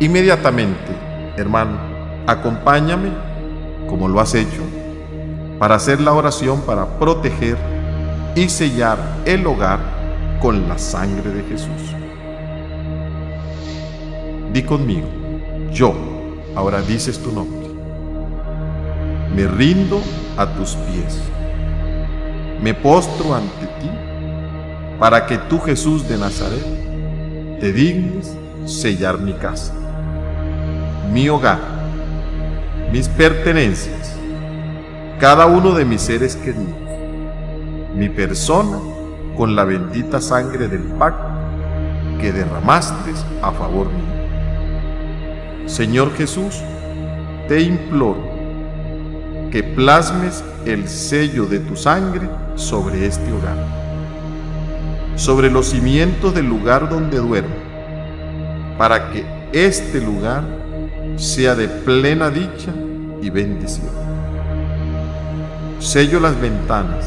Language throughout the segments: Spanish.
Inmediatamente, hermano, acompáñame, como lo has hecho, para hacer la oración para proteger y sellar el hogar con la sangre de Jesús. Di conmigo, yo, ahora dices tu nombre. Me rindo a tus pies. Me postro ante ti, para que tú, Jesús de Nazaret, te dignes sellar mi casa, mi hogar, mis pertenencias, cada uno de mis seres queridos, mi persona, con la bendita sangre del pacto que derramaste a favor mío. Señor Jesús, te imploro que plasmes el sello de tu sangre sobre este hogar, sobre los cimientos del lugar donde duermo, para que este lugar sea de plena dicha y bendición. Sello las ventanas,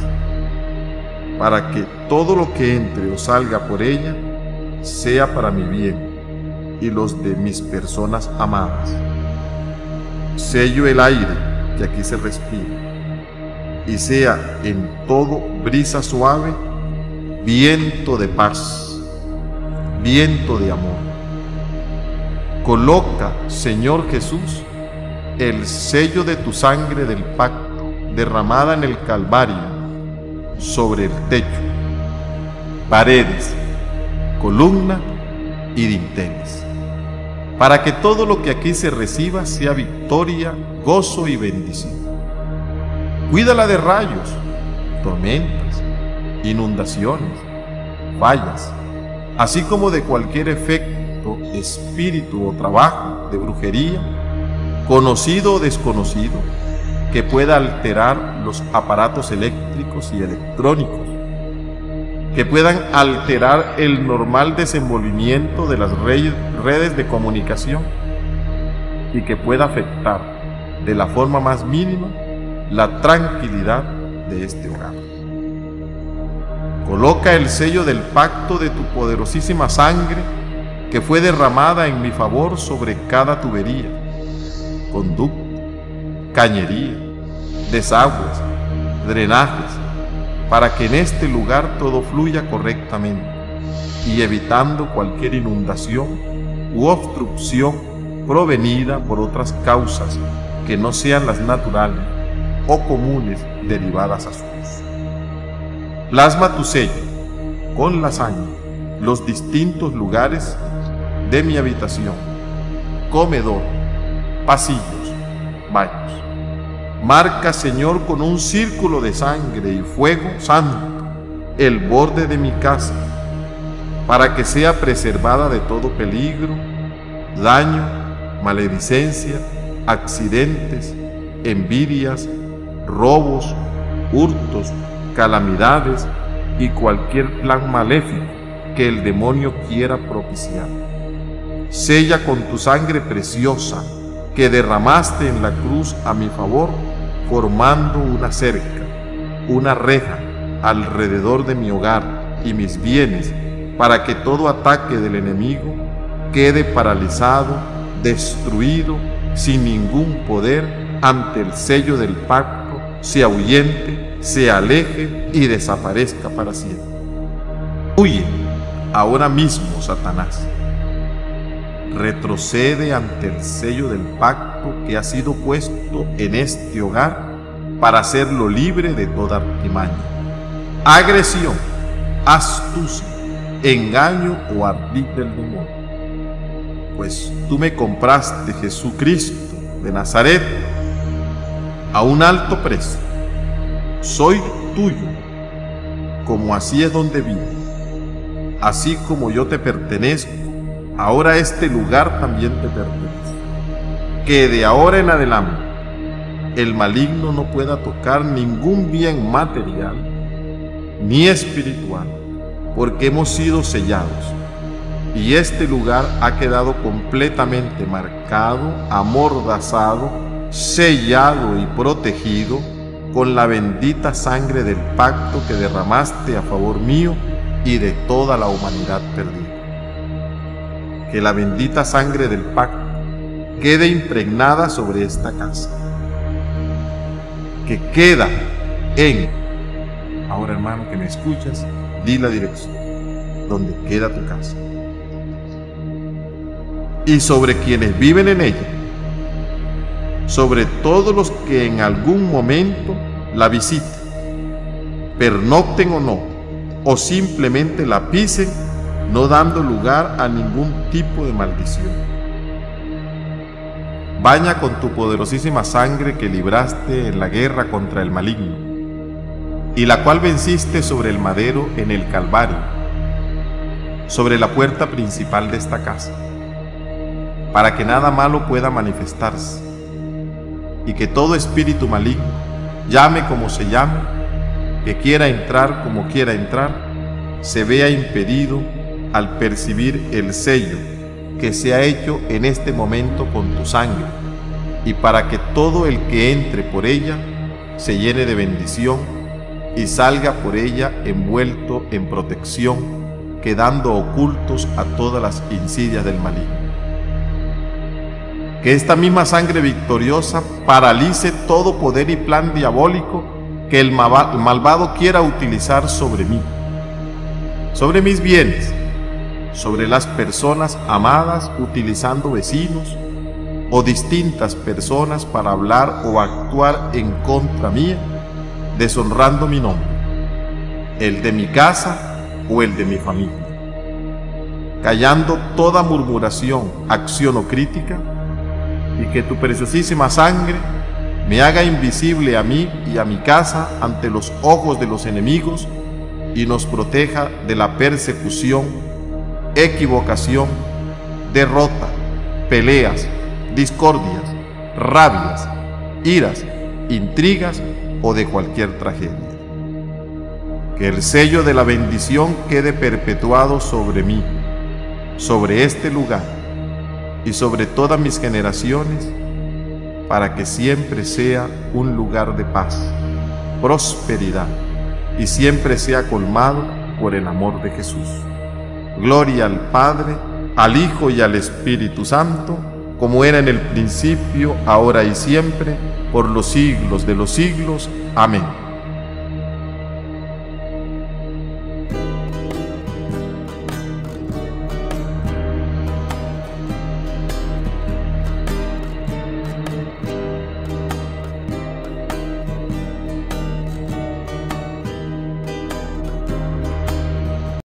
para que todo lo que entre o salga por ella sea para mi bien y los de mis personas amadas. Sello el aire que aquí se respira, y sea en todo brisa suave, viento de paz, viento de amor. Coloca, Señor Jesús, el sello de tu sangre del pacto derramada en el Calvario sobre el techo, paredes, columna y dinteles, para que todo lo que aquí se reciba sea victoria, gozo y bendición. Cuídala de rayos, tormentas, inundaciones, fallas, así como de cualquier efecto, espíritu o trabajo de brujería, conocido o desconocido, que pueda alterar los aparatos eléctricos y electrónicos, que puedan alterar el normal desenvolvimiento de las redes de comunicación y que pueda afectar de la forma más mínima la tranquilidad de este hogar. Coloca el sello del pacto de tu poderosísima sangre que fue derramada en mi favor sobre cada tubería, conducto, cañería, desagües, drenajes, para que en este lugar todo fluya correctamente y evitando cualquier inundación u obstrucción provenida por otras causas que no sean las naturales o comunes derivadas a su uso. Plasma tu sello con la sangre los distintos lugares de mi habitación, comedor, pasillos, baños. Marca, Señor, con un círculo de sangre y fuego santo el borde de mi casa, para que sea preservada de todo peligro, daño, maledicencia, accidentes, envidias, robos, hurtos, calamidades y cualquier plan maléfico que el demonio quiera propiciar. Sella con tu sangre preciosa que derramaste en la cruz a mi favor, formando una cerca, una reja alrededor de mi hogar y mis bienes, para que todo ataque del enemigo quede paralizado, destruido, sin ningún poder ante el sello del pacto, se ahuyente, se aleje y desaparezca para siempre. Huye ahora mismo, Satanás. Retrocede ante el sello del pacto que ha sido puesto en este hogar para hacerlo libre de toda artimaña, agresión, astucia, engaño o ardid del demonio. Pues tú me compraste, Jesucristo de Nazaret, a un alto precio. Soy tuyo, como así es donde vivo. Así como yo te pertenezco, ahora este lugar también te pertenece. Que de ahora en adelante el maligno no pueda tocar ningún bien material ni espiritual, porque hemos sido sellados y este lugar ha quedado completamente marcado, amordazado, sellado y protegido con la bendita sangre del pacto que derramaste a favor mío y de toda la humanidad perdida. Que la bendita sangre del pacto quede impregnada sobre esta casa, que queda en... Ahora, hermano, que me escuchas, di la dirección donde queda tu casa. Y sobre quienes viven en ella, sobre todos los que en algún momento la visiten, pernocten o no, o simplemente la pisen, no dando lugar a ningún tipo de maldición. Baña con tu poderosísima sangre que libraste en la guerra contra el maligno, y la cual venciste sobre el madero en el Calvario, sobre la puerta principal de esta casa, para que nada malo pueda manifestarse, y que todo espíritu maligno, llame como se llame, que quiera entrar como quiera entrar, se vea impedido al percibir el sello que se ha hecho en este momento con tu sangre, y para que todo el que entre por ella se llene de bendición y salga por ella envuelto en protección, quedando ocultos a todas las insidias del maligno. Que esta misma sangre victoriosa paralice todo poder y plan diabólico que el malvado quiera utilizar sobre mí, sobre mis bienes, sobre las personas amadas, utilizando vecinos o distintas personas para hablar o actuar en contra mía, deshonrando mi nombre, el de mi casa o el de mi familia, callando toda murmuración, acción o crítica, y que tu preciosísima sangre me haga invisible a mí y a mi casa ante los ojos de los enemigos y nos proteja de la persecución, equivocación, derrota, peleas, discordias, rabias, iras, intrigas o de cualquier tragedia. Que el sello de la bendición quede perpetuado sobre mí, sobre este lugar y sobre todas mis generaciones, para que siempre sea un lugar de paz, prosperidad y siempre sea colmado por el amor de Jesús. Gloria al Padre, al Hijo y al Espíritu Santo, como era en el principio, ahora y siempre, por los siglos de los siglos. Amén.